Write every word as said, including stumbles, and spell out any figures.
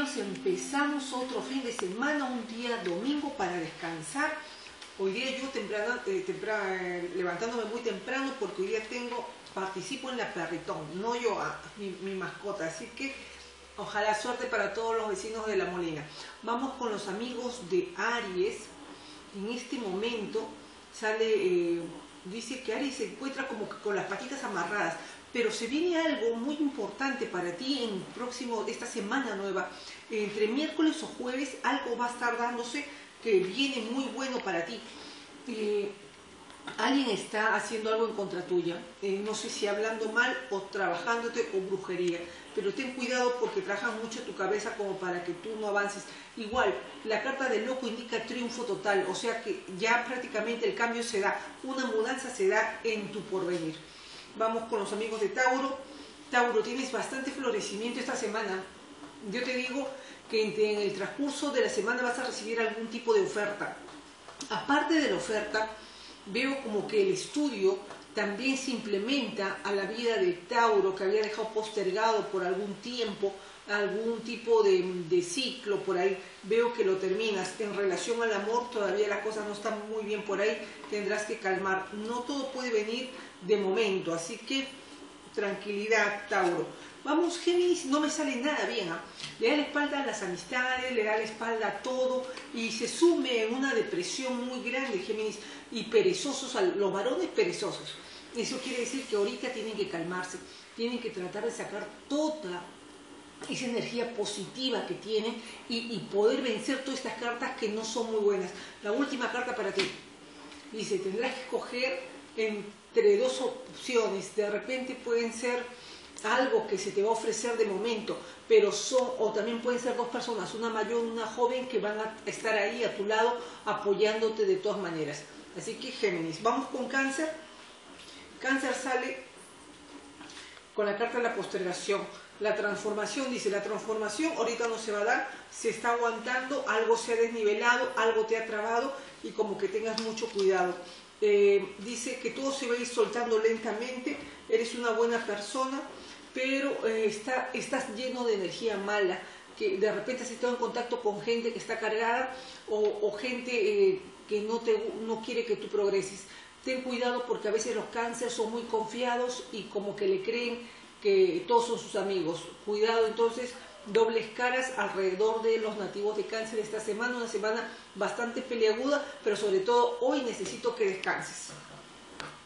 hermanos, empezamos otro fin de semana, un día domingo para descansar. Hoy día yo temprano, eh, temprano, eh, levantándome muy temprano porque hoy día tengo, participo en la Perritón, no yo, ah, mi, mi mascota, así que ojalá suerte para todos los vecinos de La Molina. Vamos con los amigos de Aries. En este momento sale, eh, dice que Aries se encuentra como que con las patitas amarradas, pero se viene algo muy importante para ti en próximo, esta semana nueva. Entre miércoles o jueves algo va a estar dándose que viene muy bueno para ti. Eh, alguien está haciendo algo en contra tuya, eh, no sé si hablando mal o trabajándote o brujería, pero ten cuidado porque trabajan mucho tu cabeza como para que tú no avances. Igual, la carta del loco indica triunfo total, o sea que ya prácticamente el cambio se da, una mudanza se da en tu porvenir. Vamos con los amigos de Tauro. Tauro, tienes bastante florecimiento esta semana. Yo te digo que en el transcurso de la semana vas a recibir algún tipo de oferta. Aparte de la oferta, veo como que el estudio también se implementa a la vida de Tauro, que había dejado postergado por algún tiempo, algún tipo de, de ciclo por ahí. Veo que lo terminas. En relación al amor, todavía las cosas no están muy bien por ahí, tendrás que calmar. No todo puede venir de momento, así que tranquilidad, Tauro. Vamos, Géminis, no me sale nada bien, ¿eh? Le da la espalda a las amistades, le da la espalda a todo y se sume en una depresión muy grande, Géminis, y perezosos, los varones perezosos. Eso quiere decir que ahorita tienen que calmarse, tienen que tratar de sacar toda esa energía positiva que tienen y, y poder vencer todas estas cartas que no son muy buenas. La última carta para ti, dice, tendrás que escoger entre dos opciones, de repente pueden ser algo que se te va a ofrecer de momento, pero son, o también pueden ser dos personas, una mayor y una joven, que van a estar ahí a tu lado apoyándote de todas maneras. Así que Géminis, vamos con Cáncer. Cáncer sale con la carta de la postergación. La transformación, dice, la transformación ahorita no se va a dar, se está aguantando, algo se ha desnivelado, algo te ha trabado y como que tengas mucho cuidado. Eh, dice que todo se va a ir soltando lentamente, eres una buena persona, pero eh, está, estás lleno de energía mala, que de repente has estado en contacto con gente que está cargada o, o gente eh, que no, te, no quiere que tú progreses. Ten cuidado porque a veces los cánceres son muy confiados y como que le creen que todos son sus amigos. Cuidado entonces, dobles caras alrededor de los nativos de Cáncer esta semana, una semana bastante peliaguda, pero sobre todo hoy necesito que descanses.